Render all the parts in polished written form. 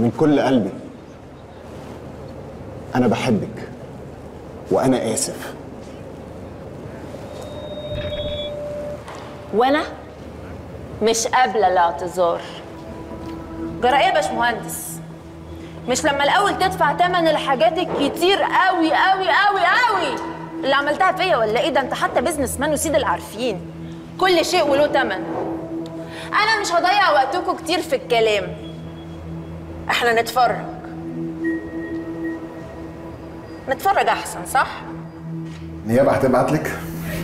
من كل قلبي أنا بحبك وأنا آسف. وأنا مش قابلة الاعتذار. جرى إيه يا باشمهندس؟ مش لما الأول تدفع تمن الحاجات الكتير قوي قوي قوي قوي اللي عملتها فيا ولا إيه؟ ده أنت حتى بيزنس مان وسيد العارفين، كل شيء وله تمن. أنا مش هضيع وقتكم كتير في الكلام، إحنا نتفرج أحسن، صح؟ نيابة هتبعت لك؟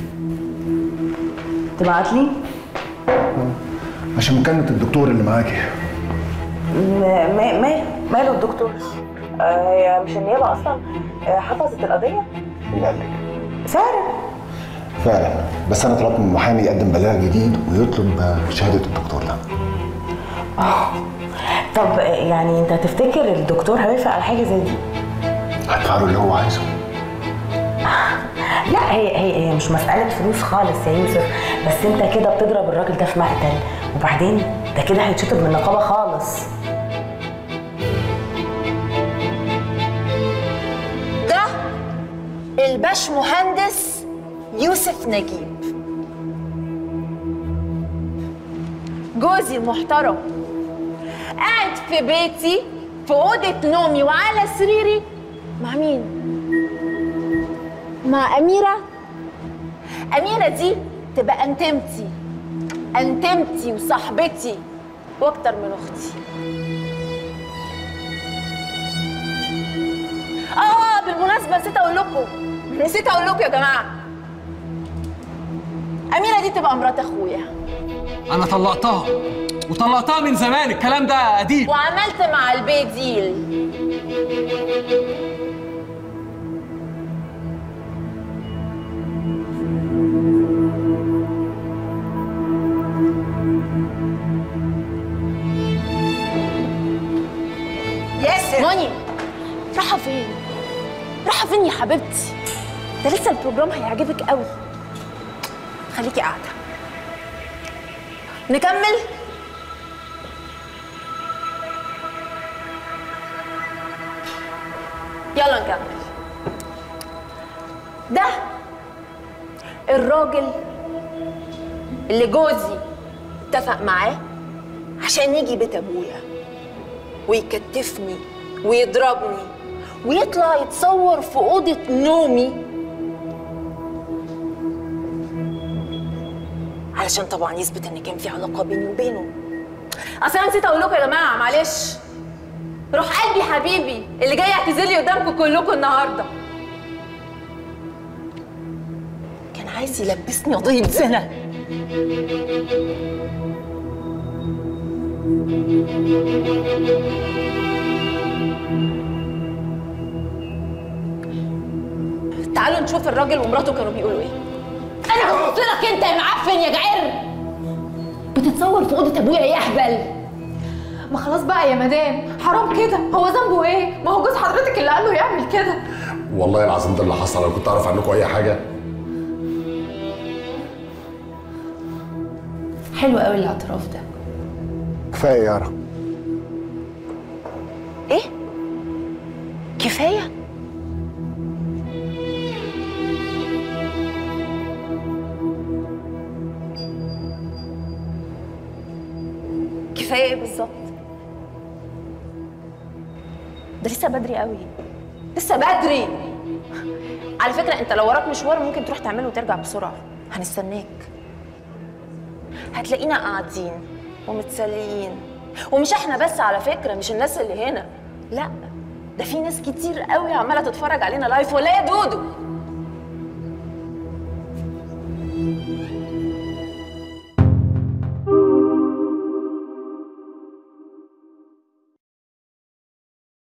تبعت لي؟ عشان مكالمة الدكتور اللي معاكي. ماله الدكتور؟ هي مش النيابة أصلا حفظت القضية؟ مين قال لك؟ فعلا بس أنا طلبت من المحامي يقدم بلاغ جديد ويطلب شهادة الدكتور ده. طب يعني أنت تفتكر الدكتور هيوافق على حاجة زي دي؟ هدفع له اللي هو عايزه. لا هي مش مسألة فلوس خالص يا يوسف، بس أنت كده بتضرب الراجل ده في مقتل، وبعدين ده كده هيتشطب من النقابة خالص. ده الباشمهندس يوسف نجيب، جوزي المحترم، قاعد في بيتي في أوضة نومي وعلى سريري مع مين؟ مع أميرة. أميرة دي تبقى أنتمتي وصاحبتي وأكتر من أختي. بالمناسبة نسيت أقول لكم يا جماعة، أميرة دي تبقى مرات أخويا. أنا طلقتها من زمان، الكلام ده قديم. وعملت مع البي ديل. ياسر ماني رايحة فين؟ رايحة فين يا حبيبتي؟ ده لسه البروجرام هيعجبك قوي. خليكي قاعدة. نكمل؟ يلا نكمل. ده الراجل اللي جوزي اتفق معاه عشان يجي بيت ابويا ويكتفني ويضربني ويطلع يتصور في اوضه نومي، علشان طبعا يثبت ان كان في علاقه بيني وبينه. اصل انا نسيت اقول لكم يا جماعه، معلش، روح قلبي حبيبي اللي جاي يعتذر لي قدامكم كلكم النهارده كان عايز يلبسني قضيه زنا. تعالوا نشوف الراجل ومراته كانوا بيقولوا ايه. انا ببص لك انت يا معفن يا جعر، بتتصور في اوضه ابويا يا اهبل. ما خلاص بقى يا مدام، حرام كده، هو ذنبه ايه؟ ما هو جوز حضرتك اللي قال له يعمل كده. والله العظيم ده اللي حصل، انا كنت اعرف عنكم اي حاجه. حلو قوي الاعتراف ده. كفاية يارا. ايه؟ كفايه؟ كفايه ايه بالظبط؟ ده لسه بدري قوي، لسه بدري. على فكره انت لو وراك مشوار ممكن تروح تعمله وترجع بسرعه، هنستناك. هتلاقينا قاعدين ومتسليين، ومش احنا بس على فكره، مش الناس اللي هنا، لا، ده في ناس كتير قوي عماله تتفرج علينا لايف، ولا يا دودو؟